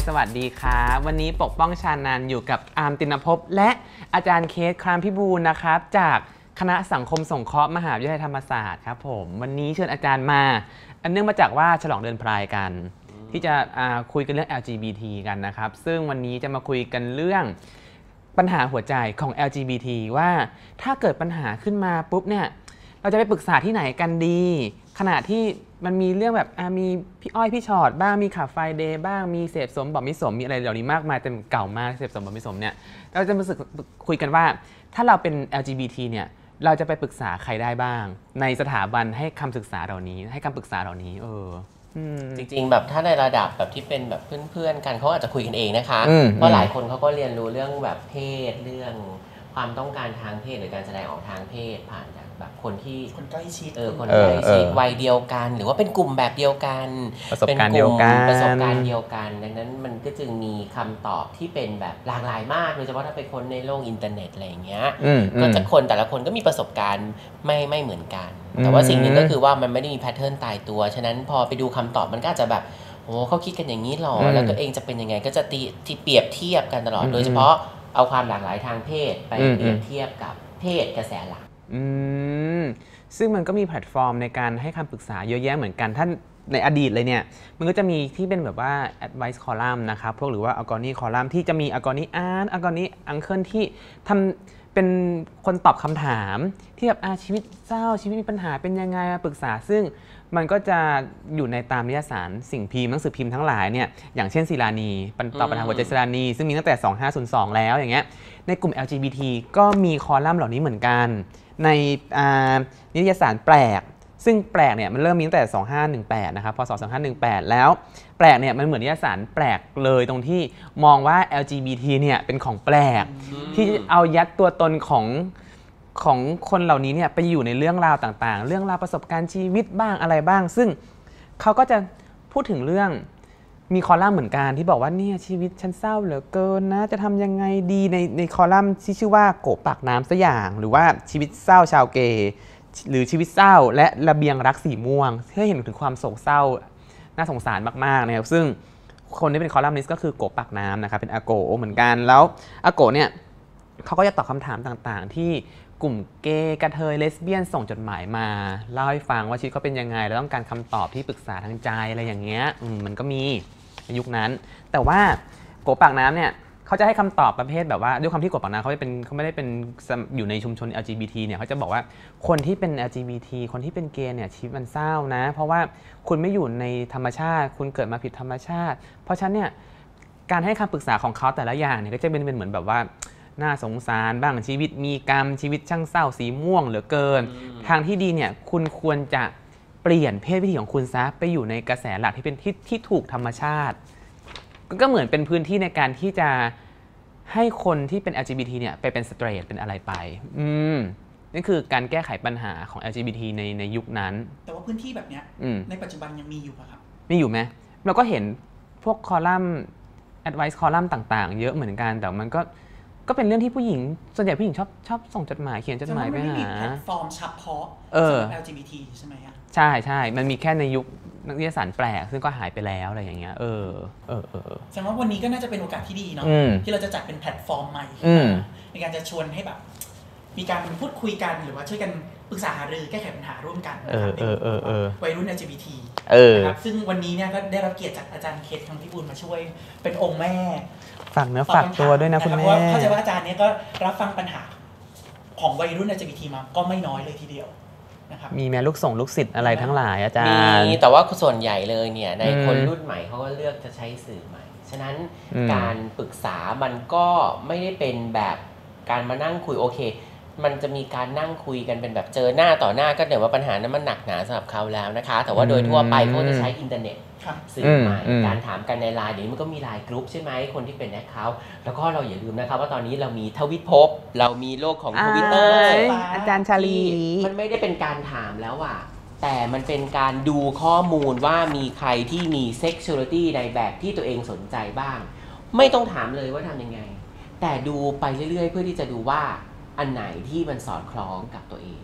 สวัสดีครับวันนี้ปกป้องชานันท์อยู่กับอาร์มตินภพและอาจารย์เคสครามพิบูลนะครับจากคณะสังคมสงเคราะห์มหาวิทยาลัยธรรมศาสตร์ครับผมวันนี้เชิญอาจารย์มาอันเนื่องมาจากว่าฉลองเดือนพรายกันที่จะคุยกันเรื่อง LGBT กันนะครับซึ่งวันนี้จะมาคุยกันเรื่องปัญหาหัวใจของ LGBT ว่าถ้าเกิดปัญหาขึ้นมาปุ๊บเนี่ยเราจะไปปรึกษาที่ไหนกันดีขณะที่มันมีเรื่องแบบมีพี่อ้อยพี่ชอตบ้างมีข่าวไฟเดย์บ้างมีเสพสมบอกมิสมมีอะไรเหล่านี้มากมายแต่เก่ามากเสพสมบอกมิสมเนี่ยเราจะมาคุยกันว่าถ้าเราเป็น LGBT เนี่ยเราจะไปปรึกษาใครได้บ้างในสถาบันให้คำศึกษาเหล่านี้ให้คำปรึกษาเหล่านี้จริงๆแบบถ้าในระดับแบบที่เป็นแบบเพื่อนๆกันเขาอาจจะคุยกันเองนะคะเพราะหลายคนเขาก็เรียนรู้เรื่องแบบเพศเรื่องความต้องการทางเพศหรือการแสดงออกทางเพศผ่านจากแบบคนใกล้ชิดคนใกล้ชิดวัยเดียวกันหรือว่าเป็นกลุ่มแบบเดียวกันประสบการณ์เดียวกันดังนั้นมันก็จึงมีคำตอบที่เป็นแบบหลากหลายมากโดยเฉพาะถ้าไปค้นในโลกอินเทอร์เน็ตอะไรอย่างเงี้ยก็จะคนแต่ละคนก็มีประสบการณ์ไม่เหมือนกันแต่ว่าสิ่งหนึ่งก็คือว่ามันไม่ได้มีแพทเทิร์นตายตัวฉะนั้นพอไปดูคำตอบมันก็อาจจะแบบโอ้เขาคิดกันอย่างนี้หรอแล้วตัวเองจะเป็นยังไงก็จะที่เปรียบเทียบกันตลอดโดยเฉพาะเอาความหลากหลายทางเพศไปเปรียบเทียบกับเพศกระแสหลักซึ่งมันก็มีแพลตฟอร์มในการให้คำปรึกษาเยอะแยะเหมือนกันท่านในอดีตเลยเนี่ยมันก็จะมีที่เป็นแบบว่า advice column นะครับพวกหรือว่า agony column ที่จะมี agony aunt agony uncle ที่ทำเป็นคนตอบคำถามที่แบบชีวิตเศร้าชีวิตมีปัญหาเป็นยังไงมาปรึกษาซึ่งมันก็จะอยู่ในตามนิยสารสิ่งพิมพ์หนังสือพิมพ์ทั้งหลายเนี่ยอย่างเช่นศิลานีตอบปัญหาหัวใจศิลานีซึ่งมีตั้งแต่2502แล้วอย่างเงี้ยในกลุ่ม LGBT ก็มีคอลัมน์เหล่านี้เหมือนกันในนิตยสารแปลกซึ่งแปลกเนี่ยมันเริ่มมีตั้งแต่2518นะครับพศ2518แล้วแปลกเนี่ยมันเหมือนนิตยสารแปลกเลยตรงที่มองว่า LGBT เนี่ยเป็นของแปลกที่เอายัดตัวตนของคนเหล่านี้เนี่ยไปอยู่ในเรื่องราวต่างๆเรื่องราวประสบการณ์ชีวิตบ้างอะไรบ้างซึ่งเขาก็จะพูดถึงเรื่องมีคอลัมน์เหมือนกันที่บอกว่าเนี่ยชีวิตฉันเศร้าเหลือเกินนะจะทำยังไงดีในคอลัมน์ที่ชื่อว่าโกปากน้ำสักอย่างหรือว่าชีวิตเศร้าชาวเกย์หรือชีวิตเศร้าและระเบียงรักสีม่วงเพื่อเห็นถึงความโศกเศร้าน่าสงสารมากๆนะครับซึ่งคนที่เป็นคอลัมนิสต์ก็คือโกปากน้ำนะครับเป็นอาโกเหมือนกันแล้วอาโกเนี่ยเขาก็จะตอบคำถามต่างๆที่กลุ่มเกย์กระเทยเลสเบี้ยนส่งจดหมายมาเล่าให้ฟังว่าชีวิตเขาเป็นยังไงแล้วต้องการคำตอบที่ปรึกษาทางใจอะไรอย่างเงี้ยมันก็มีในยุคนั้นแต่ว่าโกปากน้ำเนี่ยเขาจะให้คำตอบประเภทแบบว่าด้วยความที่โกปากน้ำเขาไม่ได้เป็นอยู่ในชุมชน LGBT เนี่ยเขาจะบอกว่าคนที่เป็น LGBT คนที่เป็นเกย์เนี่ยชีวิตมันเศร้านะเพราะว่าคุณไม่อยู่ในธรรมชาติคุณเกิดมาผิดธรรมชาติเพราะฉะนั้นเนี่ยการให้คำปรึกษาของเขาแต่ละอย่างเนี่ยก็จะเป็นเหมือนแบบว่าน่าสงสารบ้างชีวิตมีกรรมชีวิตช่างเศร้าสีม่วงเหลือเกินทางที่ดีเนี่ยคุณควรจะเปลี่ยนเพศวิถีของคุณซะไปอยู่ในกระแสหลักที่เป็นที่ถูกธรรมชาติก็เหมือนเป็นพื้นที่ในการที่จะให้คนที่เป็น LGBT เนี่ยไปเป็นสเตรทเป็นอะไรไปนี่คือการแก้ไขปัญหาของ LGBT ในยุคนั้นแต่ว่าพื้นที่แบบนี้ในปัจจุบันยังมีอยู่ป่ะครับมีอยู่ไหมเราก็เห็นพวกคอลัมน์ advice คอลัมน์ต่างๆเยอะเหมือนกันแต่มันก็เป็นเรื่องที่ผู้หญิงส่วนใหญ่ผู้หญิงชอบส่งจดหมายเขียนจดหมายไปหามันไม่มีแพลตฟอร์มเฉพาะสำหรับ LGBT ใช่ไหมอ่ะใช่มันมีแค่ในยุคนักวิทยาศาสตร์แปลกซึ่งก็หายไปแล้วอะไรอย่างเงี้ยแสดงว่าวันนี้ก็น่าจะเป็นโอกาสที่ดีเนาะที่เราจะจัดเป็นแพลตฟอร์มใหม่ในการจะชวนให้แบบมีการพูดคุยกันหรือว่าช่วยกันปรึกษาหารือแก้ไขปัญหาร่วมกันวัยรุ่น LGBT นะครับซึ่งวันนี้เนี่ยก็ได้รับเกียรติจากอาจารย์เคสทางพิบูลมาช่วยเป็นองค์แม่ฝากเนื้อฝากตัวด้วยนะคุณแม่เพราะว่าเข้าใจว่าอาจารย์เนี่ยก็รับฟังปัญหาของวัยรุ่น LGBT มาก็ไม่น้อยเลยทีเดียวนะครับมีแม่ลูกศิษย์อะไรทั้งหลายอาจารย์มีแต่ว่าส่วนใหญ่เลยเนี่ยในคนรุ่นใหม่เขาก็เลือกจะใช้สื่อใหม่ฉะนั้นการปรึกษามันก็ไม่ได้เป็นแบบการมานั่งคุยโอเคมันจะมีการนั่งคุยกันเป็นแบบเจอหน้าต่อหน้าก็เดี๋ยวว่าปัญหานั้นมันหนักหนาสำหรับเขาแล้วนะคะแต่ว่าโดยทั่วไปเขาจะใช้อินเทอร์เน็ตสื่อใหม่การถามกันในไลน์เดี๋ยวนี้มันก็มีไลน์กรุ๊ปใช่ไหมคนที่เป็นแอคเคาท์แล้วก็เราอย่าลืมนะครับว่าตอนนี้เรามีทวิตภพเรามีโลกของทวิตเตอร์อาจารย์ชาลีมันไม่ได้เป็นการถามแล้วอ่ะแต่มันเป็นการดูข้อมูลว่ามีใครที่มีเซ็กชวลิตี้ในแบบที่ตัวเองสนใจบ้างไม่ต้องถามเลยว่าทำยังไงแต่ดูไปเรื่อยๆเพื่อที่จะดูว่าอันไหนที่มันสอดคล้องกับตัวเอง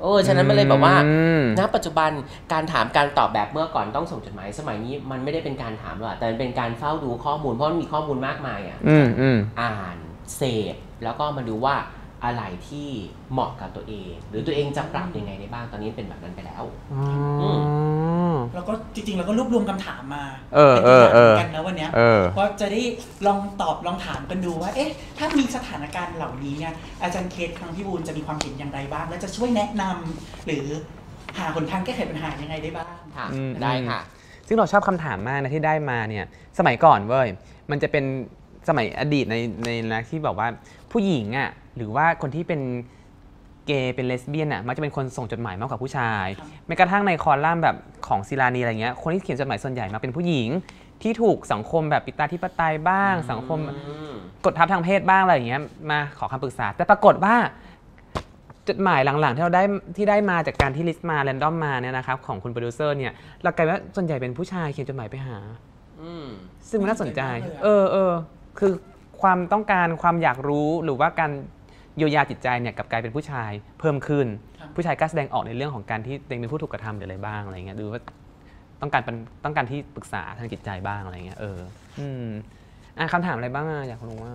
ฉะนั้นมันเลยแบบว่าณปัจจุบันการถามการตอบแบบเมื่อก่อนต้องส่งจดหมายสมัยนี้มันไม่ได้เป็นการถามหรอกแต่เป็นการเฝ้าดูข้อมูลเพราะมันมีข้อมูลมากมายอ่านเสพแล้วก็มาดูว่าอะไรที่เหมาะกับตัวเองหรือตัวเองจะปรับยังไงได้บ้างตอนนี้เป็นแบบนั้นไปแล้วแล้วก็จริงๆเราก็รวบรวมคำถามมาเป็นตัวอย่างกันนะวันนี้ว่าจะได้ลองตอบลองถามกันดูว่าเอ๊ะถ้ามีสถานการณ์เหล่านี้เนี่ยอาจารย์เคสทางพี่บูลจะมีความเห็นอย่างไรบ้างและจะช่วยแนะนำหรือหาหนทางแก้ไขปัญหายังไงได้บ้างค่ะได้ค่ะซึ่งเราชอบคำถามมากนะที่ได้มาเนี่ยสมัยก่อนเว้ยมันจะเป็นสมัยอดีตในนะที่บอกว่าผู้หญิงอ่ะหรือว่าคนที่เป็นเกย์เป็นเลสเบี้ยนอ่ะมักจะเป็นคนส่งจดหมายมากกว่าผู้ชายแม้กระทั่งในคอลัมน์แบบของศิลานีอะไรเงี้ยคนที่เขียนจดหมายส่วนใหญ่มาเป็นผู้หญิงที่ถูกสังคมแบบปิตาธิปไตยบ้างสังคมกดทับทางเพศบ้างอะไรอย่างเงี้ยมาขอคำปรึกษาแต่ปรากฏว่าจดหมายหลังๆที่เราได้มาจากการที่ลิสต์มาแรนดอมมาเนี่ยนะครับของคุณโปรดิวเซอร์เนี่ยเรากลายว่าส่วนใหญ่เป็นผู้ชายเขียนจดหมายไปหาซึ่งมันน่าสนใจคือความต้องการความอยากรู้หรือว่าการเยียวยาจิตใจเนี่ยกับกลายเป็นผู้ชายเพิ่มขึ้นผู้ชายกล้าแสดงออกในเรื่องของการที่ตัวเองเป็นผู้ถูกกระทำหรืออะไรบ้างอะไรเงี้ยดูว่าต้องการที่ปรึกษาทางจิตใจบ้างอะไรเงี้ยคำถามอะไรบ้างอยากรู้ว่า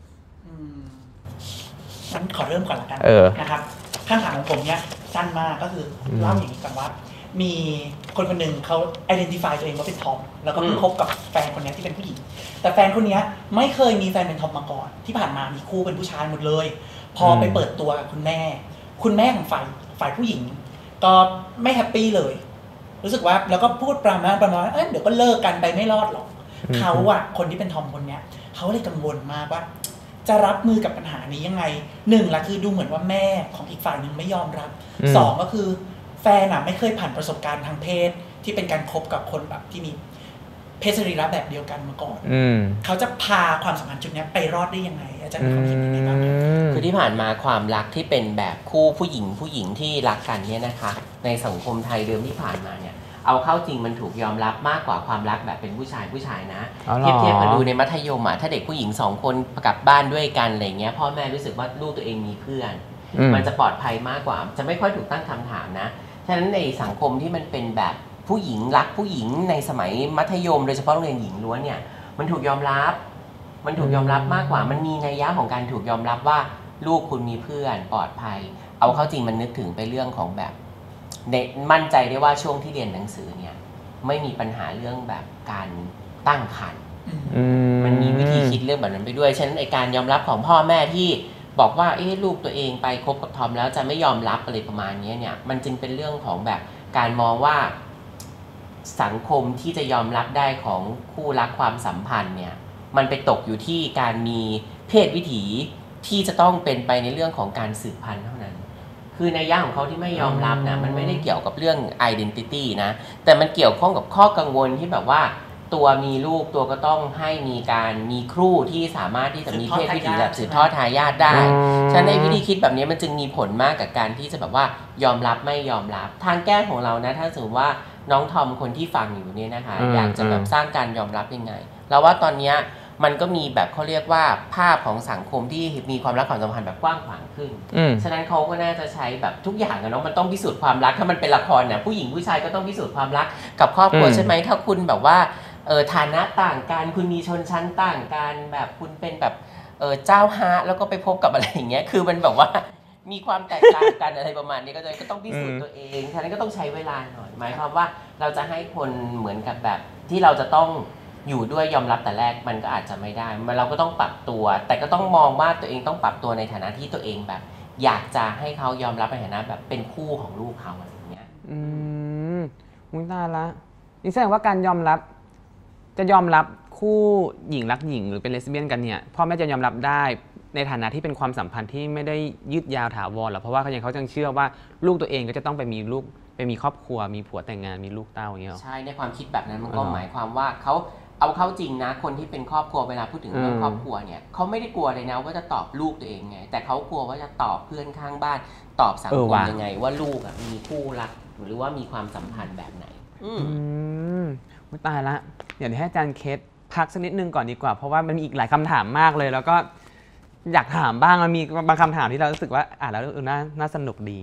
ฉันขอเริ่มก่อนละกันนะครับคำถามของผมเนี่ยสั้นมากก็คือเล่าอย่างนี้ก่อนว่ามีคนคนหนึ่งเขา identify ตัวเองว่าเป็นทอมแล้วก็เพิ่งคบกับแฟนคนนี้ที่เป็นผู้หญิงแต่แฟนคนนี้ไม่เคยมีแฟนเป็นทอมมาก่อนที่ผ่านมามีคู่เป็นผู้ชายหมดเลยพอไปเปิดตัวกับคุณแม่ของฝ่ายผู้หญิงก็ไม่แฮปปี้เลยรู้สึกว่าแล้วก็พูดประมาณเดี๋ยวก็เลิกกันไปไม่รอดหรอกเขาอะคนที่เป็นทอมคนนี้เขาเลยกังวลมากว่าจะรับมือกับปัญหานี้ยังไงหนึ่งละคือดูเหมือนว่าแม่ของอีกฝ่ายหนึ่งไม่ยอมรับสองก็คือแฟนอะไม่เคยผ่านประสบการณ์ทางเพศที่เป็นการคบกับคนแบบที่มีเพศสรีระแบบเดียวกันมาก่อนเขาจะพาความสัมพันธ์จุดนี้ไปรอดได้ยังไงอาจารย์มีความคิดยังไงบ้างคือที่ผ่านมาความรักที่เป็นแบบคู่ผู้หญิงที่รักกันเนี่ยนะคะในสังคมไทยเดิมที่ผ่านมาเนี่ยเอาเข้าจริงมันถูกยอมรับมากกว่าความรักแบบเป็นผู้ชายนะเทียบกันดูในมัธยมถ้าเด็กผู้หญิง2คนกลับบ้านด้วยกันอะไรเงี้ยพ่อแม่รู้สึกว่าลูกตัวเองมีเพื่อนมันจะปลอดภัยมากกว่าจะไม่ค่อยถูกตั้งคำถามนะฉะนั้นในสังคมที่มันเป็นแบบผู้หญิงรักผู้หญิงในสมัยมัธยมโดยเฉพาะโรงเรียนหญิงล้วนเนี่ยมันถูกยอมรับมากกว่ามันมีนัยยะของการถูกยอมรับว่าลูกคุณมีเพื่อนปลอดภัยเอาเข้าจริงมันนึกถึงไปเรื่องของแบบมั่นใจได้ว่าช่วงที่เรียนหนังสือเนี่ยไม่มีปัญหาเรื่องแบบการตั้งครรภ์มันมีวิธีคิดเรื่องแบบนั้นไปด้วยฉะนั้นไอ้การยอมรับของพ่อแม่ที่บอกว่าลูกตัวเองไปคบกับทอมแล้วจะไม่ยอมรับอะไรประมาณนี้เนี่ยมันจึงเป็นเรื่องของแบบการมองว่าสังคมที่จะยอมรับได้ของคู่รักความสัมพันธ์เนี่ยมันไปตกอยู่ที่การมีเพศวิถีที่จะต้องเป็นไปในเรื่องของการสืบพันธุ์เท่านั้นคือในย่าของเขาที่ไม่ยอมรับนะมันไม่ได้เกี่ยวกับเรื่อง identity นะแต่มันเกี่ยวข้องกับข้อกังวลที่แบบว่าตัวมีลูกตัวก็ต้องให้มีครูที่สามารถที่จะมีเพศวิถีแบบสืบทอดทายาทได้ฉะนั้นในวิธีคิดแบบนี้มันจึงมีผลมากกับการที่จะแบบว่ายอมรับไม่ยอมรับทางแก้ของเรานะถ้าสมมติว่าน้องทอมคนที่ฟังอยู่เนี่ยนะคะอยากจะแบบสร้างการยอมรับยังไงเราว่าตอนนี้มันก็มีแบบเขาเรียกว่าภาพของสังคมที่มีความรักความสัมพันธ์แบบกว้างขวางขึ้นฉะนั้นเขาก็น่าจะใช้แบบทุกอย่างเนาะมันต้องพิสูจน์ความรักถ้ามันเป็นละครเนี่ยผู้หญิงผู้ชายก็ต้องพิสูจน์ความรักกับครอบครัวใช่ไหมถ้าคุณแบบว่าฐานะต่างกันคุณมีชนชั้นต่างกันแบบคุณเป็นแบบเจ้าฮะแล้วก็ไปพบกับอะไรอย่างเงี้ยคือมันแบบว่ามีความแตกต่างกันอะไรประมาณนี้ก็ต้องพิสูจน์ตัวเองฉะนั้นก็ต้องใช้เวลาหน่อยหมายความว่าเราจะให้คนเหมือนกับแบบที่เราจะต้องอยู่ด้วยยอมรับแต่แรกมันก็อาจจะไม่ได้เราก็ต้องปรับตัวแต่ก็ต้องมองว่าตัวเองต้องปรับตัวในฐานะที่ตัวเองแบบอยากจะให้เขายอมรับในฐานะแบบเป็นคู่ของลูกเขาอะไรอย่างเงี้ยมุ้งตาละนี่แสดงว่าการยอมรับจะยอมรับคู่หญิงรักหญิงหรือเป็นเลสเบี้ยนกันเนี่ยพ่อแม่จะยอมรับได้ในฐานะที่เป็นความสัมพันธ์ที่ไม่ได้ยืดยาวถาวรหรอกเพราะว่าเขายังเชื่อว่าลูกตัวเองก็จะต้องไปมีลูกไปมีครอบครัวมีผัวแต่งงานมีลูกเต้าอย่างเงี้ยใช่ในความคิดแบบนั้นมันก็หมายความว่าเขาเอาเข้าจริงนะคนที่เป็นครอบครัวเวลาพูดถึงเรื่องครอบครัวเนี่ยเขาไม่ได้กลัวเลยนะว่าจะตอบลูกตัวเองไงแต่เขากลัวว่าจะตอบเพื่อนข้างบ้านตอบสังคมยังไงว่าลูกมีคู่รักหรือว่ามีความสัมพันธ์แบบไหนตายละเดี๋ยวให้อาจารย์เคสพักสักนิดนึงก่อนดีกว่าเพราะว่ามันมีอีกหลายคำถามมากเลยแล้วก็อยากถามบ้างมันมีบางคำถามที่เรารู้สึกว่าอ่านแล้วน่าสนุกดี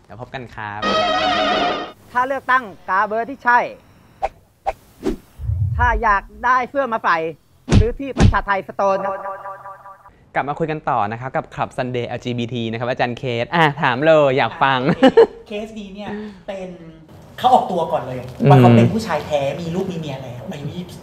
เดี๋ยวพบกันครับถ้าเลือกตั้งกาเบอร์ที่ใช่ ถ้าอยากได้เสื้อมาใส่ซื้อที่ประชาไทยสโตนกลับมาคุยกันต่อนะครับกับ Club Sunday LGBT นะครับอาจารย์เคสถามเลยอยากฟังเคสนี้เนี่ยเป็นเขาออกตัวก่อนเลยว่าเขาเป็นผู้ชายแท้มีลูกมีเมียแล้วอายุ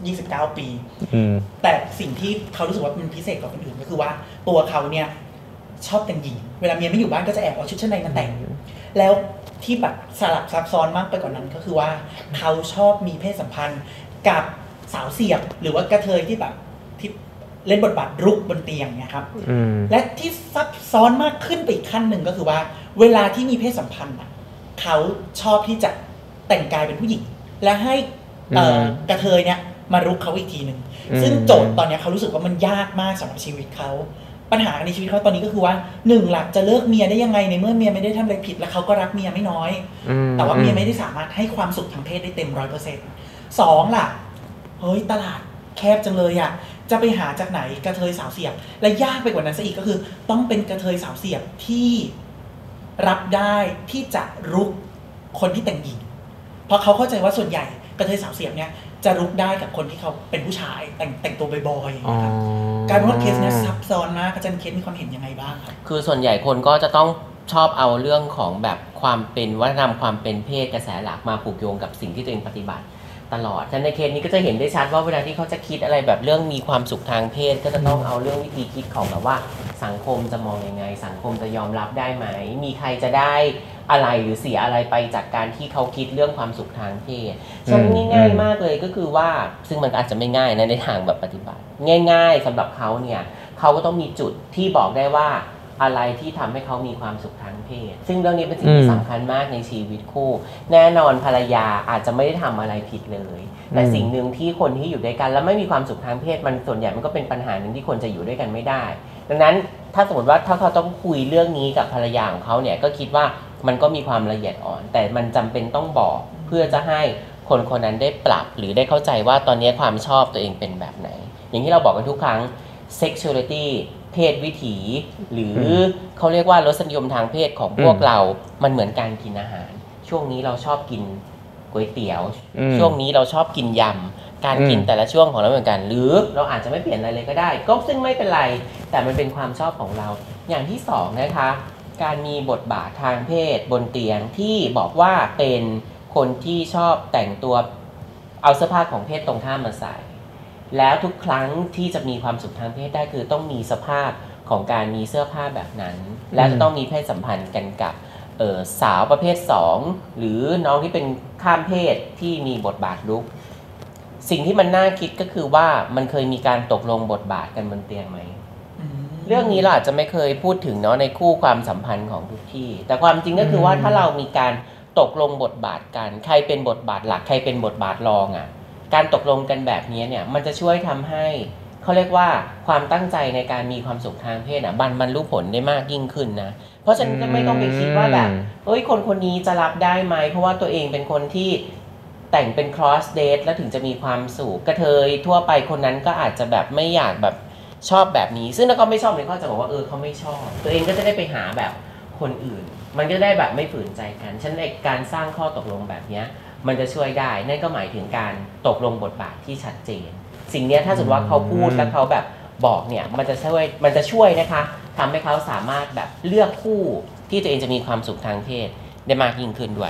29 ปีแต่สิ่งที่เขารู้สึกว่ามันพิเศษกว่าคนอื่นก็คือว่าตัวเขาเนี่ยชอบแต่งหญิงเวลาเมียไม่อยู่บ้านก็จะแอบเอาชุดชั้นในมาแต่งแล้วที่แบบสลับซับซ้อนมากไปกว่านั้นก็คือว่าเขาชอบมีเพศสัมพันธ์กับสาวเสียบหรือว่ากระเทยที่แบบที่เล่นบทบาทรุกบนเตียงเนี่ยครับและที่ซับซ้อนมากขึ้นไปอีกขั้นหนึ่งก็คือว่าเวลาที่มีเพศสัมพันธ์เขาชอบที่จะแต่งกายเป็นผู้หญิงและให้กระเทยเนี่ยมารุกเขาอีกทีหนึ่งซึ่งโจทย์ตอนนี้เขารู้สึกว่ามันยากมากสำหรับชีวิตเขาปัญหาในชีวิตเขาตอนนี้ก็คือว่า1หลักจะเลิกเมียได้ยังไงในเมื่อเมียไม่ได้ทำอะไรผิดและเขาก็รักเมียไม่น้อยแต่ว่าเมียไม่ได้สามารถให้ความสุขทางเพศได้เต็ม 100% 2ล่ะเฮ้ยตลาดแคบจังเลยอ่ะจะไปหาจากไหนกระเทยสาวเสียบและยากไปกว่านั้นซะอีกก็คือต้องเป็นกระเทยสาวเสียบที่รับได้ที่จะรุกคนที่แต่งหญิงเพราะเขาเข้าใจว่าส่วนใหญ่กระเทยสาวเสียบเนี่ยจะรุกได้กับคนที่เขาเป็นผู้ชายแต่งตัวบ่อยๆนะครับการว่าเคสนี้ซับซ้อนมากอาจารย์เคสมีความเห็นยังไงบ้างครับคือส่วนใหญ่คนก็จะต้องชอบเอาเรื่องของแบบความเป็นวัฒนธรรมความเป็นเพศกระแสหลักมาผูกโยงกับสิ่งที่ตัวเองปฏิบัติตลอดฉะนั้นในเคสนี้ก็จะเห็นได้ชัดว่าเวลาที่เขาจะคิดอะไรแบบเรื่องมีความสุขทางเพศก็จะต้องเอาเรื่องวิธีคิดของแบบว่าสังคมจะมองยังไงสังคมจะยอมรับได้ไหมมีใครจะได้อะไรหรือเสียอะไรไปจากการที่เขาคิดเรื่องความสุขทางเพศฉะนั้นง่ายๆมากเลยก็คือว่าซึ่งมันอาจจะไม่ง่ายนะในทางแบบปฏิบัติง่ายๆสำหรับเขาเนี่ยเขาก็ต้องมีจุดที่บอกได้ว่าอะไรที่ทำให้เขามีความสุขทางเพศซึ่งเรื่องนี้เป็นสิ่งที่สำคัญมากในชีวิตคู่แน่นอนภรรยาอาจจะไม่ได้ทำอะไรผิดเลยแต่สิ่งหนึ่งที่คนที่อยู่ด้วยกันแล้วไม่มีความสุขทางเพศมันส่วนใหญ่มันก็เป็นปัญหาหนึ่งที่คนจะอยู่ด้วยกันไม่ได้ดังนั้นถ้าสมมติว่าถ้าเขาต้องคุยเรื่องนี้กับภรรยาของเขาเนี่ยก็คิดว่ามันก็มีความละเอียดอ่อนแต่มันจำเป็นต้องบอกเพื่อจะให้คนคนนั้นได้ปรับหรือได้เข้าใจว่าตอนนี้ความชอบตัวเองเป็นแบบไหนอย่างที่เราบอกกันทุกครั้ง sexualityเพศวิถีหรือเขาเรียกว่ารสนิยมทางเพศของพวกเรามันเหมือนการกินอาหารช่วงนี้เราชอบกินก๋วยเตี๋ยวช่วงนี้เราชอบกินยำการกินแต่ละช่วงของเราเหมือนกันหรือเราอาจจะไม่เปลี่ยนอะไรเลยก็ได้ก็ซึ่งไม่เป็นไรแต่มันเป็นความชอบของเราอย่างที่สองนะคะการมีบทบาททางเพศบนเตียงที่บอกว่าเป็นคนที่ชอบแต่งตัวเอาเสื้อผ้าของเพศตรงข้ามมาใส่แล้วทุกครั้งที่จะมีความสุขทางเพศได้คือต้องมีสภาพของการมีเสื้อผ้าแบบนั้นและจะต้องมีเพศสัมพันธ์กันกับสาวประเภท2หรือน้องที่เป็นข้ามเพศที่มีบทบาทลุกสิ่งที่มันน่าคิดก็คือว่ามันเคยมีการตกลงบทบาทกันบนเตียงไหมเรื่องนี้เราอาจจะไม่เคยพูดถึงเนาะในคู่ความสัมพันธ์ของทุกที่แต่ความจริงก็คือว่าถ้าเรามีการตกลงบทบาทกันใครเป็นบทบาทหลักใครเป็นบทบาทรองการตกลงกันแบบนี้เนี่ยมันจะช่วยทำให้เขาเรียกว่าความตั้งใจในการมีความสุขทางเพศบรรลุผลได้มากยิ่งขึ้นนะเพราะฉะนั้นก็ไม่ต้องไปคิดว่าแบบคนนี้จะรับได้ไหมเพราะว่าตัวเองเป็นคนที่แต่งเป็น cross date แล้วถึงจะมีความสุขกระเทยทั่วไปคนนั้นก็อาจจะแบบไม่อยากแบบชอบแบบนี้ซึ่งถ้าเขาไม่ชอบเลยเขาจะบอกว่าเขาไม่ชอบตัวเองก็จะได้ไปหาแบบคนอื่นมันก็ได้แบบไม่ฝืนใจกันฉะนั้นการสร้างข้อตกลงแบบนี้มันจะช่วยได้นั่นก็หมายถึงการตกลงบทบาทที่ชัดเจนสิ่งนี้ถ้าสมมติว่าเขาพูดแล้วเขาแบบบอกเนี่ยมันจะช่วยนะคะทำให้เขาสามารถแบบเลือกคู่ที่ตัวเองจะมีความสุขทางเพศได้มากยิ่งขึ้นด้วย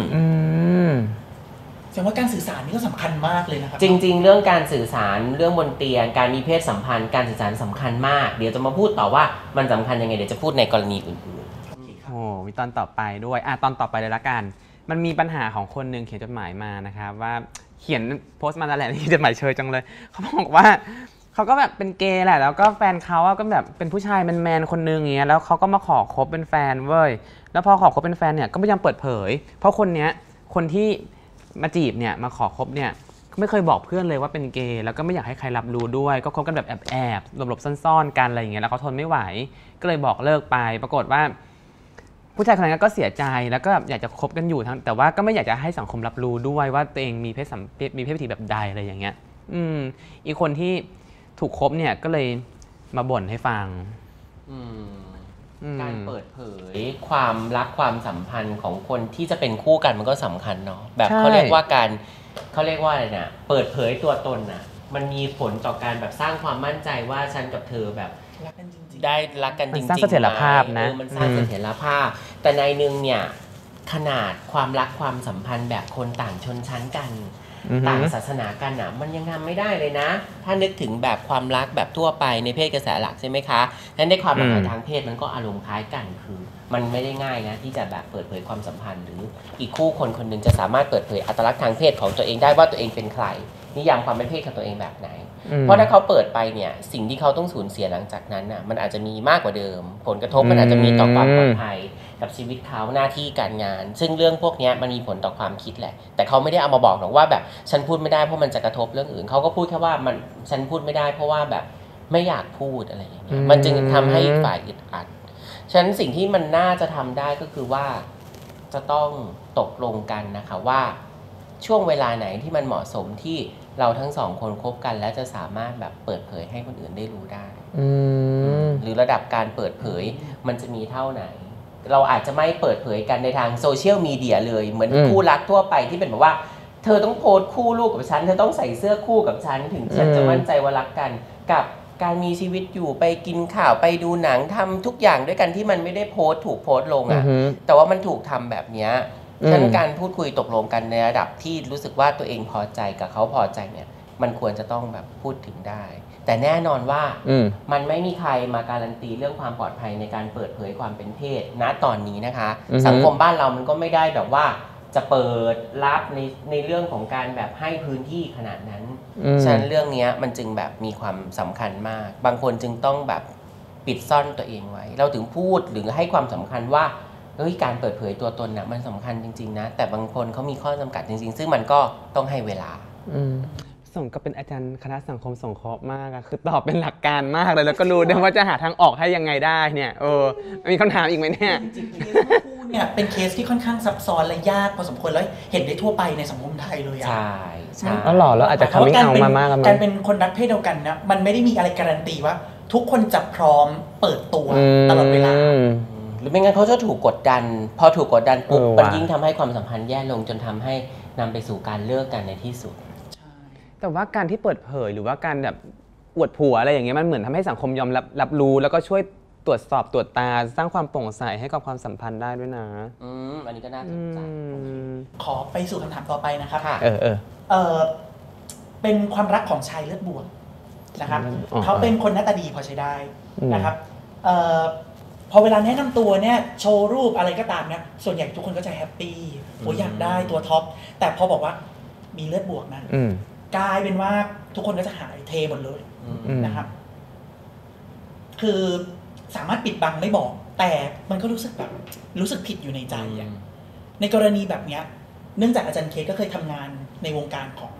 แสดงว่าการสื่อสารนี่ก็สำคัญมากเลยนะครับจริงๆเรื่องการสื่อสารเรื่องบนเตียงการมีเพศสัมพันธ์การสื่อสารสำคัญมากเดี๋ยวจะมาพูดต่อว่ามันสำคัญยังไงเดี๋ยวจะพูดในกรณีอื่นๆโอ้มีตอนต่อไปด้วยตอนต่อไปเลยละกันมันมีปัญหาของคนหนึ่งเขียนจดหมายมานะครับว่าเขียนโพสต์มาแล้วแหละที่จดหมายเชยจังเลยเขาบอกว่าเขาก็แบบเป็นเกย์แหละแล้วก็แฟนเขาก็แบบเป็นผู้ชายแมนๆคนนึงอย่างเงี้ยแล้วเขาก็มาขอคบเป็นแฟนเว้ยแล้วพอขอคบเป็นแฟนเนี่ยก็ไม่ยอมเปิดเผยเพราะคนที่มาจีบเนี่ยมาขอคบเนี่ยไม่เคยบอกเพื่อนเลยว่าเป็นเกย์แล้วก็ไม่อยากให้ใครรับรู้ด้วยก็คบกันแบบแอบๆหลบๆซ่อนๆกันอะไรอย่างเงี้ยแล้วเขาทนไม่ไหวก็เลยบอกเลิกไปปรากฏว่าผู้ชายคนนั้นก็เสียใจแล้วก็อยากจะคบกันอยู่แต่ว่าก็ไม่อยากจะให้สังคมรับรู้ด้วยว่าตัวเองมีเพศวิถีแบบใดอะไรอย่างเงี้ยอีกคนที่ถูกคบเนี่ยก็เลยมาบ่นให้ฟังการเปิดเผยความรักความสัมพันธ์ของคนที่จะเป็นคู่กันมันก็สำคัญเนาะแบบเขาเรียกว่าอะไรเนี่ยเปิดเผยตัวตนน่ะมันมีผลต่อการแบบสร้างความมั่นใจว่าฉันกับเธอแบบรักกันจริงๆได้รักกันจริงๆมันสร้างเสถียรภาพนะมันสร้างเสถียรภาพแต่ในนึงเนี่ยขนาดความรักความสัมพันธ์แบบคนต่างชนชั้นกันต่างศาสนากันอ่ะมันยังทำไม่ได้เลยนะถ้านึกถึงแบบความรักแบบทั่วไปในเพศกระแสหลักใช่ไหมคะนั้นในความหลากหลายทางเพศมันก็อารมณ์คล้ายกันคือมันไม่ได้ง่ายนะที่จะแบบเปิดเผยความสัมพันธ์หรืออีกคู่คนหนึ่งจะสามารถเปิดเผยอัตลักษณ์ทางเพศของตัวเองได้ว่าตัวเองเป็นใครนิยามความเป็นเพศของตัวเองแบบไหนเพราะถ้าเขาเปิดไปเนี่ยสิ่งที่เขาต้องสูญเสียหลังจากนั้นน่ะมันอาจจะมีมากกว่าเดิมผลกระทบมันอาจจะมีต่อความปลอดภัยกับชีวิตเขาหน้าที่การงานซึ่งเรื่องพวกนี้มันมีผลต่อความคิดแหละแต่เขาไม่ได้เอามาบอกหรอกว่าแบบฉันพูดไม่ได้เพราะมันจะกระทบเรื่องอื่นเขาก็พูดแค่ว่ามันฉันพูดไม่ได้เพราะว่าแบบไม่อยากพูดอะไรอย่างเงี้ยมันจึงทำให้ฝ่ายอึดอัดฉะนั้นสิ่งที่มันน่าจะทำได้ก็คือว่าจะต้องตกลงกันนะคะว่าช่วงเวลาไหนที่มันเหมาะสมที่เราทั้งสองคนคบกันและจะสามารถแบบเปิดเผยให้คนอื่นได้รู้ได้หรือระดับการเปิดเผยมันจะมีเท่าไหนเราอาจจะไม่เปิดเผยกันในทางโซเชียลมีเดียเลยเหมือนคู่รักทั่วไปที่เป็นแบบว่าเธอต้องโพสต์คู่ลูกกับฉันเธอต้องใส่เสื้อคู่กับฉันถึงฉันจะมั่นใจว่ารักกันกับการมีชีวิตอยู่ไปกินข้าวไปดูหนังทำทุกอย่างด้วยกันที่มันไม่ได้โพสต์ถูกโพสต์ลงอ่ะแต่ว่ามันถูกทำแบบนี้ฉะนั้นการพูดคุยตกลงกันในระดับที่รู้สึกว่าตัวเองพอใจกับเขาพอใจเนี่ยมันควรจะต้องแบบพูดถึงได้แต่แน่นอนว่ามันไม่มีใครมาการันตีเรื่องความปลอดภัยในการเปิดเผยความเป็นเพศณตอนนี้นะคะสังคมบ้านเรามันก็ไม่ได้แบบว่าจะเปิดรับในเรื่องของการแบบให้พื้นที่ขนาดนั้นฉะนั้นเรื่องนี้มันจึงแบบมีความสำคัญมากบางคนจึงต้องแบบปิดซ่อนตัวเองไว้เราถึงพูดหรือให้ความสำคัญว่าการเปิดเผยตัวตนน่ะมันสำคัญจริงๆนะแต่บางคนเขามีข้อจำกัดจริงๆซึ่งมันก็ต้องให้เวลาสมกับเป็นอาจารย์คณะสังคมสงเคราะห์มากคือตอบเป็นหลักการมากเลยแล้วก็รู้ด้วยว่าจะหาทางออกให้ยังไงได้เนี่ยมีคำถามอีกไหมเนี่ยจริงๆเคสคู่เนี่ยเป็นเคสที่ค่อนข้างซับซ้อนและยากพอสมควรแล้วเห็นได้ทั่วไปในสังคมไทยเลยใช่ก็หล่อแล้วอาจจะcoming outมากการเป็นคนรักเพศเดียวกันนะมันไม่ได้มีอะไรการันตีว่าทุกคนจะพร้อมเปิดตัวตลอดเวลาหรือไม่งั้นเขาจะถูกกดดันพอถูกกดดันปุ๊บมันยิ่งทำให้ความสัมพันธ์แย่ลงจนทำให้นำไปสู่การเลิกกันในที่สุดแต่ว่าการที่เปิดเผยหรือว่าการแบบอวดผัวอะไรอย่างเงี้ยมันเหมือนทำให้สังคมยอมรับรู้แล้วก็ช่วยตรวจสอบตรวจตาสร้างความโปร่งใสให้กับความสัมพันธ์ได้ด้วยนะอันนี้ก็น่าสนใจขอไปสู่คำถามต่อไปนะครับเป็นความรักของชายเลือดบวกนะครับเขาเป็นคนหน้าตาดีพอใช้ได้นะครับพอเวลาแนะนำตัวเนี่ยโชว์รูปอะไรก็ตามเนี่ยส่วนใหญ่ทุกคนก็จะแฮปปี้อยากได้ตัวท็อปแต่พอบอกว่ามีเลือดบวกนะกลายเป็นว่าทุกคนก็จะหายเทหมดเลยนะครับคือสามารถปิดบังไม่บอกแต่มันก็รู้สึกผิดอยู่ในใจในกรณีแบบนี้เนื่องจากอาจารย์เคสก็เคยทำงานในวงการของ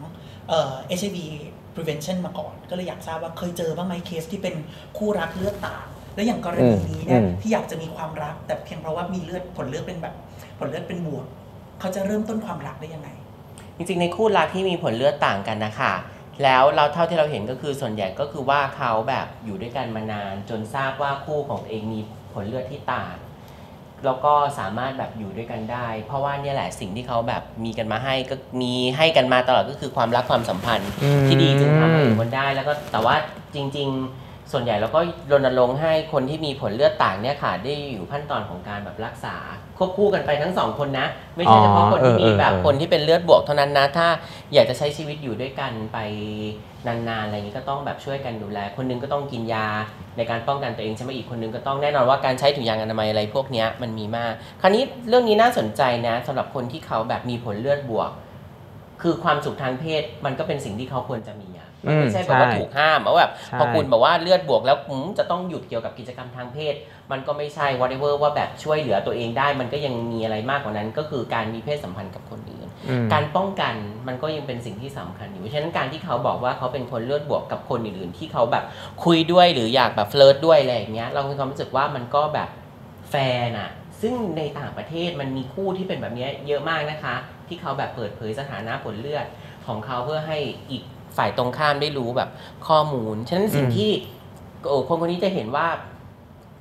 HIV prevention มาก่อนก็เลยอยากทราบว่าเคยเจอบ้างไหมเคสที่เป็นคู่รักเลือดต่างและอย่างกรณีนี้เนี่ยที่อยากจะมีความรักแต่เพียงเพราะว่ามีผลเลือดเป็นบวกเขาจะเริ่มต้นความรักได้ยังไงจริงๆในคู่รักที่มีผลเลือดต่างกันนะคะแล้วเราเท่าที่เราเห็นก็คือส่วนใหญ่ก็คือว่าเขาแบบอยู่ด้วยกันมานานจนทราบว่าคู่ของตัวเองมีผลเลือดที่ต่างแล้วก็สามารถแบบอยู่ด้วยกันได้เพราะว่าเนี่ยแหละสิ่งที่เขาแบบมีกันมาให้ก็มีให้กันมาตลอดก็คือความรักความสัมพันธ์ที่ดีจึงทำให้อยู่กันได้แล้วก็แต่ว่าจริงๆส่วนใหญ่เราก็รณรงค์ให้คนที่มีผลเลือดต่างเนี่ยค่ะได้อยู่ขั้นตอนของการแบบรักษาควบคู่กันไปทั้งสองคนนะไม่ใช่เฉพาะคนที่มีแบบคนที่เป็นเลือดบวกเท่านั้นนะถ้าอยากจะใช้ชีวิตอยู่ด้วยกันไปนานๆอะไรอย่างนี้ก็ต้องแบบช่วยกันดูแลคนนึงก็ต้องกินยาในการป้องกันตัวเองใช่ไหมอีกคนนึงก็ต้องแน่นอนว่าการใช้ถุงยางอนามัยอะไรพวกนี้มันมีมากคราวนี้เรื่องนี้น่าสนใจนะสำหรับคนที่เขาแบบมีผลเลือดบวกคือความสุขทางเพศมันก็เป็นสิ่งที่เขาควรจะมีมันไม่ใช่แบบว่าถูกห้ามว่าแบบพอคุณบอกว่าเลือดบวกแล้วจะต้องหยุดเกี่ยวกับกิจกรรมทางเพศมันก็ไม่ใช่ whatever ว่าแบบช่วยเหลือตัวเองได้มันก็ยังมีอะไรมากกว่านั้นก็คือการมีเพศสัมพันธ์กับคนอื่นการป้องกันมันก็ยังเป็นสิ่งที่สำคัญอยู่ฉะนั้นการที่เขาบอกว่าเขาเป็นคนเลือดบวกกับคนอื่นๆที่เขาแบบคุยด้วยหรืออยากแบบเฟลิร์ตด้วยอะไรอย่างเงี้ยเรามีความรู้สึกว่ามันก็แบบแฟร์น่ะซึ่งในต่างประเทศมันมีคู่ที่เป็นแบบนี้เยอะมากนะคะที่เขาแบบเปิดเผยสถานะผลเลือดของเขาเพื่อให้อีกฝ่ายตรงข้ามได้รู้แบบข้อมูลฉะนั้นสิ่งที่คนคนนี้จะเห็นว่า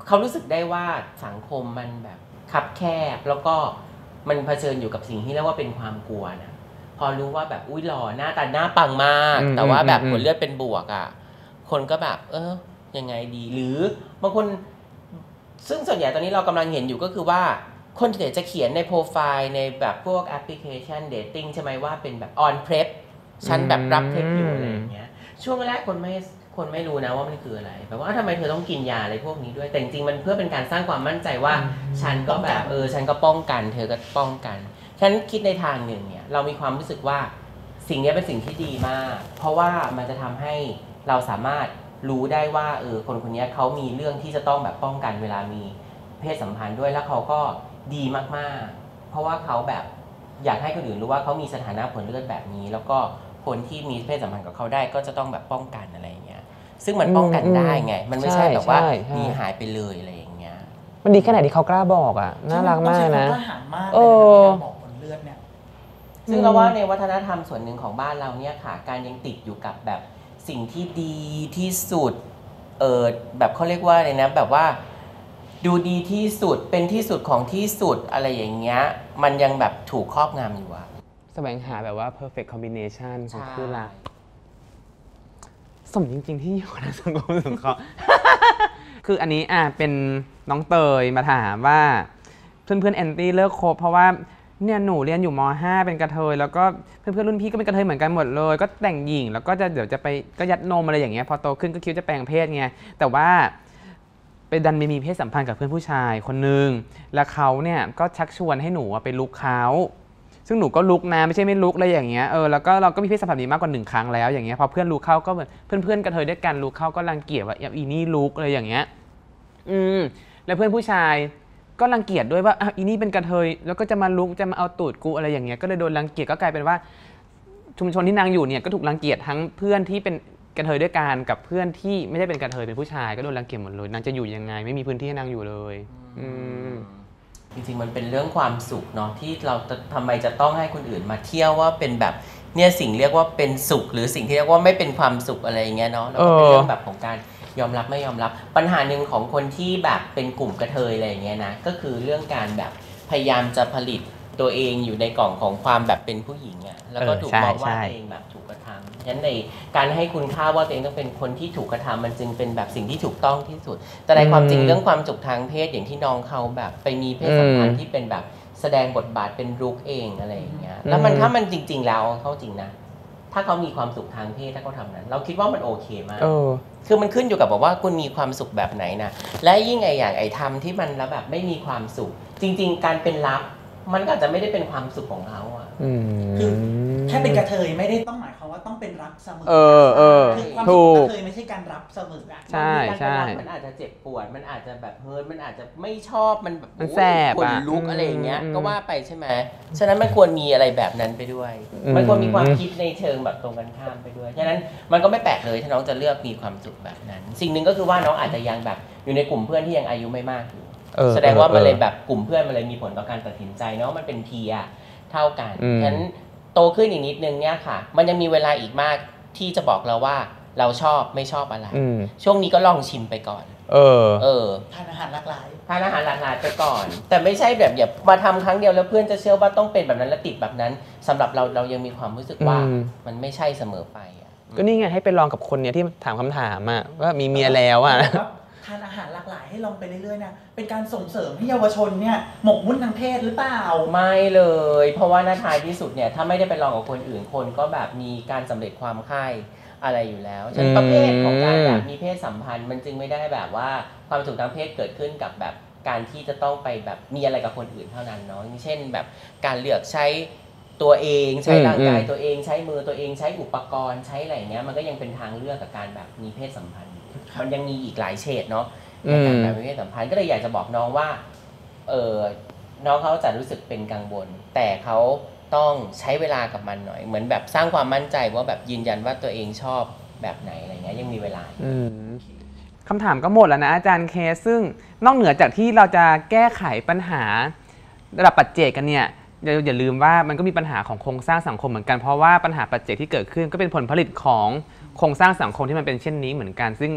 เขารู้สึกได้ว่าสังคมมันแบบคับแคบแล้วก็มันเผชิญอยู่กับสิ่งที่เรียกว่าเป็นความกลัวนะพอรู้ว่าแบบอุ้ยหล่อหน้าตาหน้าปังมากแต่ว่าแบบผลเลือดเป็นบวกอ่ะคนก็แบบยังไงดีหรือบางคนซึ่งส่วนใหญ่ตอนนี้เรากำลังเห็นอยู่ก็คือว่าคนเดี๋ยวจะเขียนในโปรไฟล์ในแบบพวกแอปพลิเคชันเดทติ้งใช่ไหมว่าเป็นแบบ on prep ฉันแบบรับเพล็บอยู่อะไรอย่างเงี้ยช่วงแรกคนไม่รู้นะว่ามันคืออะไรแบบว่าทำไมเธอต้องกินยาอะไรพวกนี้ด้วยแต่จริงๆมันเพื่อเป็นการสร้างความมั่นใจว่าฉันก็แบบฉันก็ป้องกันเธอก็ป้องกันฉันคิดในทางหนึ่งเนี่ยเรามีความรู้สึกว่าสิ่งนี้เป็นสิ่งที่ดีมากเพราะว่ามันจะทำให้เราสามารถรู้ได้ว่าคนคนนี้เขามีเรื่องที่จะต้องแบบป้องกันเวลามีเพศสัมพันธ์ด้วยแล้วเขาก็ดีมากๆเพราะว่าเขาแบบอยากให้คนอื่นรู้ว่าเขามีสถานะผลเลือดแบบนี้แล้วก็คนที่มีเพศสัมพันธ์กับเขาได้ก็จะต้องแบบป้องกันอะไรอย่างเงี้ยซึ่งมันป้องกันได้ไงมันไม่ใช่แบบว่าหนีหายไปเลยอะไรอย่างเงี้ยมันดีแค่ไหนที่เขากล้าบอกอ่ะน่ารักมากนะกล้าหาญมากเลยนะบอกผลเลือดเนี่ยซึ่งเราว่าในวัฒนธรรมส่วนหนึ่งของบ้านเราเนี่ยค่ะการยังติดอยู่กับแบบสิ่งที่ดีที่สุดแบบเขาเรียกว่าอะไรนะแบบว่าดูดีที่สุดเป็นที่สุดของที่สุดอะไรอย่างเงี้ยมันยังแบบถูกครอบงำอยู่อะแสวงหาแบบว่า perfect combination ของคู่รักสมจริงๆที่อยู่ในสังคมสงเคราะห์ คืออันนี้เป็นน้องเตยมาถามว่าเพื่อนๆแอนตี้เลิกคบเพราะว่าเนี่ยหนูเรียนอยู่ม.5 เป็นกระเทยแล้วก็เพื่อนๆรุ่นพี่ก็เป็นกระเทยเหมือนกันหมดเลยก็แต่งหญิงแล้วก็เดี๋ยวจะไปก็ยัดนมอะไรอย่างเงี้ยพอโตขึ้นก็คิดจะแปลงเพศไงแต่ว่าไปดันไปมีเพศสัมพันธ์กับเพื่อนผู้ชายคนนึงแล้วเขาเนี่ยก็ชักชวนให้หนูไปลุกเขาซึ่งหนูก็ลุกนะไม่ใช่ไม่ลุกเลยอย่างเงี้ยแล้วก็เราก็มีเพศสัมพันธ์นี้มากกว่า1 ครั้งแล้วอย่างเงี้ยพอเพื่อนลุกเข้าก็เหมือนเพื่อนๆกระเทยด้วยกันลุกเข้าก็รังเกียจว่าอีนี่ลุกอะไรอย่างเงี้ยแล้วเพื่อนผู้ชายก็รังเกียจด้วยว่าอีนี่เป็นกระเทยแล้วก็จะมาลุกจะมาเอาตูดกูอะไรอย่างเงี้ยก็เลยโดนรังเกียจก็กลายเป็นว่าชุมชนที่นางอยู่เนี่ยก็ถูกรังเกียจทั้งเพื่อนที่เป็นกระเทยด้วยกันกับเพื่อนที่ไม่ได้เป็นกระเทยเป็นผู้ชายก็โดนรังเกียจหมดเลยนางจะอยู่ยังไงไม่มีพื้นที่ให้นางอยู่เลยจริงๆมันเป็นเรื่องความสุขเนาะที่เราทำไมจะต้องให้คนอื่นมาเที่ยวว่าเป็นแบบเนี่ยสิ่งเรียกว่าเป็นสุขหรือสิ่งที่เรียกว่าไม่เป็นความสุขอะไรอย่างเงี้ยเนาะแล้วก็เป็นเรื่องแบบของการยอมรับไม่ยอมรับปัญหาหนึ่งของคนที่แบบเป็นกลุ่มกระเทยอะไรอย่างเงี้ยนะก็คือเรื่องการแบบพยายามจะผลิตตัวเองอยู่ในกล่องของความแบบเป็นผู้หญิงอ่ะแล้วก็ถูกมองว่าตัวเองแบบถูกกระทำฉะนั้นในการให้คุณค่าว่าตัวเองต้องเป็นคนที่ถูกกระทำมันจึงเป็นแบบสิ่งที่ถูกต้องที่สุดแต่ในความจริงเรื่องความสุขทางเพศอย่างที่น้องเขาแบบไปมีเพศสัมพันธ์ที่เป็นแบบแสดงบทบาทเป็นรุกเองอะไรอย่างเงี้ยแล้วมันถ้ามันจริงๆแล้วเขาจริงนะถ้าเขามีความสุขทางเพศถ้าเขาทำนั้นเราคิดว่ามันโอเคมากคือมันขึ้นอยู่กับบอกว่าคุณมีความสุขแบบไหนนะและยิ่งอย่างทำที่มันแล้วแบบไม่มีความสุขจริงๆการเป็นลับมันก็อาจจะไม่ได้เป็นความสุขของเขาอ่ะคือแค่เป็นกระเทยไม่ได้ต้องหมายความว่าต้องเป็นรักเสมอคือความสุขกระเทยไม่ใช่การรับเสมออ่ะใช่ใช่มันอาจจะเจ็บปวดมันอาจจะแบบเฮิร์ตมันอาจจะไม่ชอบมันแบบมันแสบขนลุกอะไรอย่างเงี้ยก็ว่าไปใช่ไหมฉะนั้นมันควรมีอะไรแบบนั้นไปด้วยมันควรมีความคิดในเชิงแบบตรงกันข้ามไปด้วยฉะนั้นมันก็ไม่แปลกเลยถ้าน้องจะเลือกมีความสุขแบบนั้นสิ่งหนึ่งก็คือว่าน้องอาจจะยังแบบอยู่ในกลุ่มเพื่อนที่ยังอายุไม่มากอยู่แสดงว่ามันเลยแบบกลุ่มเพื่อนมันเลยมีผลต่อการตัดสินใจเนาะมันเป็นเทียร์เท่ากันฉะนั้นโตขึ้นอีกนิดนึงเนี่ยค่ะมันยังมีเวลาอีกมากที่จะบอกเราว่าเราชอบไม่ชอบอะไรช่วงนี้ก็ลองชิมไปก่อนทานอาหารหลากหลายไปก่อนแต่ไม่ใช่แบบอย่ามาทำครั้งเดียวแล้วเพื่อนจะเชื่อว่าต้องเป็นแบบนั้นและติดแบบนั้นสำหรับเรายังมีความรู้สึกว่ามันไม่ใช่เสมอไปก็นี่ไงให้ไปลองกับคนเนี้ยที่ถามคำถามว่ามีเมียแล้วทานอาหารหลากหลายให้ลองไปเรื่อยๆนะเป็นการส่งเสริมให้เยาวชนเนี่ยหมกมุ่นทางเพศหรือเปล่าไม่เลยเพราะว่าท้ายที่สุดเนี่ยถ้าไม่ได้ไปลองกับคนอื่นคนก็แบบมีการสำเร็จความใคร่อะไรอยู่แล้วฉะนั้นประเภทของการแบบมีเพศสัมพันธ์มันจึงไม่ได้แบบว่าความสุขทางเพศเกิดขึ้นกับแบบการที่จะต้องไปแบบมีอะไรกับคนอื่นเท่านั้นเนาะอย่างเช่นแบบการเลือกใช้ตัวเองใช้ร่างกายตัวเองใช้มือตัวเองใช้อุปกรณ์ใช้อะไรเงี้ยมันก็ยังเป็นทางเลือกกับการแบบมีเพศสัมพันธ์มันยังมีอีกหลายเฉดเนาะในการแบบมีเพศสัมพันธ์ก็เลยอยากจะบอกน้องว่าน้องเขาจะรู้สึกเป็นกังวลแต่เขาต้องใช้เวลากับมันหน่อยเหมือนแบบสร้างความมั่นใจว่าแบบยืนยันว่าตัวเองชอบแบบไหนอะไรเงี้ยยังมีเวลาคำถามก็หมดแล้วนะอาจารย์เคซึ่งนอกเหนือจากที่เราจะแก้ไขปัญหาระดับปัจเจกกันเนี่ยอย่าลืมว่ามันก็มีปัญหาของโครงสร้างสังคมเหมือนกันเพราะว่าปัญหาปัจเจกที่เกิดขึ้นก็เป็นผลผลิตของโครงสร้างสังคมที่มันเป็นเช่นนี้เหมือนกันซึ่ง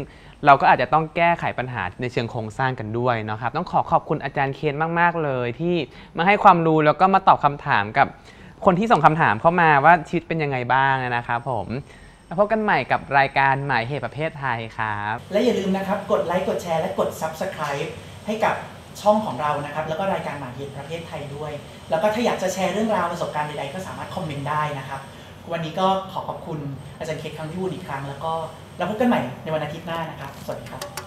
เราก็อาจจะต้องแก้ไขปัญหาในเชิงโครงสร้างกันด้วยนะครับต้องขอบคุณอาจารย์เคนมากๆเลยที่มาให้ความรู้แล้วก็มาตอบคำถามกับคนที่ส่งคำถามเข้ามาว่าชีวิตเป็นยังไงบ้างนะครับผมพบกันใหม่กับรายการหมายเหตุประเภทไทยครับและอย่าลืมนะครับกดไลค์กดแชร์และกด Subscribe ให้กับช่องของเรานะครับแล้วก็รายการหมายเหตุประเภทไทยด้วยแล้วก็ถ้าอยากจะแชร์เรื่องราวประสบการณ์ใดๆก็สามารถคอมเมนต์ได้นะครับวันนี้ก็ขอบคุณอาจารย์เคสครั้งที่พูดอีกครั้งแล้วก็เราพบกันใหม่ในวันอาทิตย์หน้านะครับสวัสดีครับ